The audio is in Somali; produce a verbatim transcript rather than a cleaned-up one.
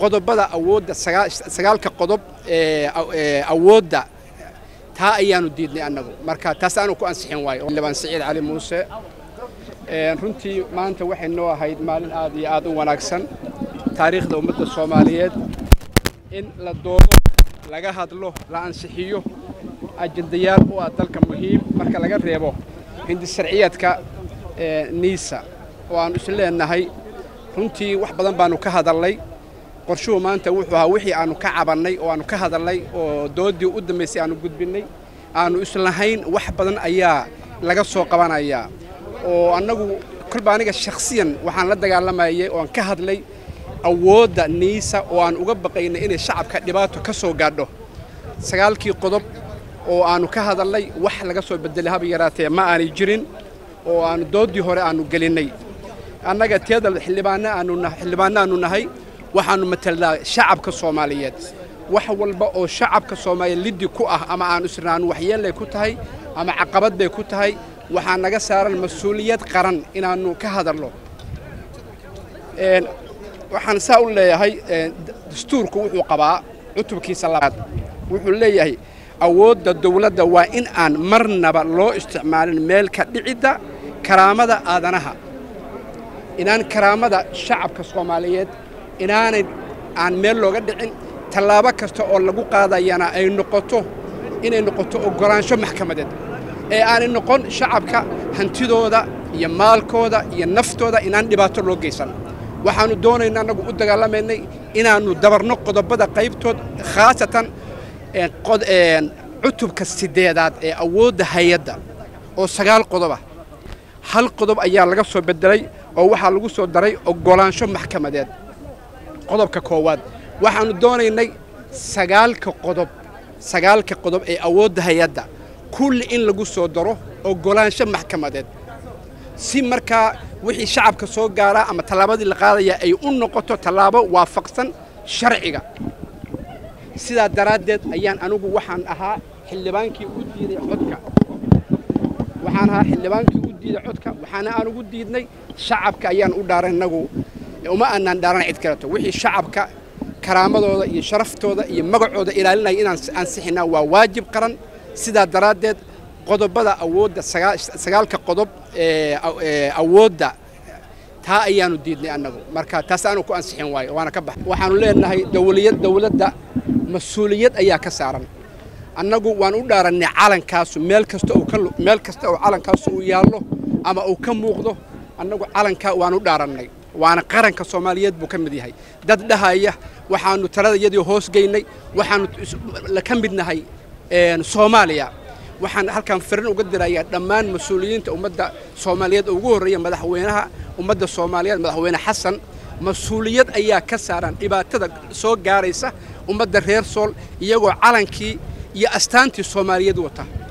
qodobada awoodda sagaalka qodob ee awoodda taa ayaanu diidnay annagu marka taas aanu ku ansixin waayo Liban Saciid Cali Muuse ee runtii maanta waxay noo ahayd maalin aad iyo aad u wanaagsan taariikhda ummadda Soomaaliyeed in la doodo laga hadlo la ansixiyo ajendayaal oo ah dalka muhiim marka laga reebo hindi sharciyadka ee niisa oo aan isla leenahay runtii wax badan baanu ka hadalnay qorshuhu maanta wuxuu ahaa wixii aanu ka cabanay oo aanu ka hadalnay oo doodii u dambeysay aanu gudbinay aanu islahayn wax badan ayaa laga soo qabanaya oo annagu kulba aniga shakhsiyan waxaan la dagaalamayay oo aan ka hadlay awoodda niisa oo aan uga baqaynay inay shacabka dhibaato ka soo gaadho sagaalkii qodob oo aanu ka hadalnay wax laga soo bedelay hab yaraatee ma aanay jirin oo aanu doodii hore aanu gelinay annaga teeda xildhibaana aanu xildhibaana aanu nahay waxaanu matalnaa shacabka Soomaaliyeed wax walba oo shacabka Soomaaliyeed liddi ku ah ama aanu isnaan waxyeelay ku tahay ama caqabad bay ku tahay waxaan naga saaran mas'uuliyad qaran inaanu ka hadalno een waxaan saa u leeyahay dastuurku wuxuu qabaa cutubkiisa labaad wuxuu leeyahay awoodda dawladda waa in aan marnaba loo isticmaalin meel ka dhicida karaamada aadanaha inaan karaamada shacabka Soomaaliyeed inaanay aan meel looga dhicin talaabo kasta oo lagu qaadayana ay noqoto inay noqoto ogolaansho maxkamadeed ee aan noqon shacabka hantidooda iyo maalkooda iyo naftooda inaan dhibaato loo geysan waxaanu doonaynaa anagu u dagaalameynay inaanu dabarno qodobada qaybtood khaasatan ee qod ee cutubka sideedaad ee awoodda hay'adda oo sagaal qodob hal qodob ayaa laga soo bedelay oo waxa lagu soo daray ogolaansho maxkamadeed qodobka koowaad waxaanu doonaynay sagaalka qodob sagaalka qodob ee awoodda hay'adda kulli in lagu soo daro ogolaansho maxkamadeed si markaa wixii shacabka soo gaara ama talaabadii la qaadaya ay u noqoto talaabo waafaqsan sharciga sida daraadeed ayaan anigu waxaan ahaa xildhibaankii u diiday codka waxaan ahaa xildhibaankii u diiday codka waxaana aan ugu diidnay shacabka ayaan u dhaaranagu uma aanan dhaaran cid kaleeto wixii shacabka karaamadooda iyo sharaftooda iyo magacooda ilaalinaya inaan ansixinaa waa waajib qaran sida daraadeed qodobada awoodda sagaalka qodob ee awoodda taa ayaanu diidnay annagu marka taas aanu ku ansixin waayo waana ka bax waxaanu leenahay dawliyad dawladda mas'uuliyad ayaa ka saaran annagu waan u dhaaranay calankaas meel kasta oo ka meel kasta oo calankaas uu yaallo ama uu ka muuqdo annagu calanka waan u dhaaranay waana qaranka Soomaaliyeed buu ka mid yahay dad dhahaya waxaanu taladayadii hoos geynay waxaanu la ka midnahay ee Soomaaliya waxaan halkan firin uga dirayaa dhammaan mas'uuliyiinta ummadda Soomaaliyeed ugu horeeya madaxweynaha ummadda Soomaaliyeed madaxweyne Xasan mas'uuliyad ayaa ka saaran dhibaatada soo gaaraysa ummadda reer Sool iyagoo calankii iyo astaantii Soomaaliyeed wata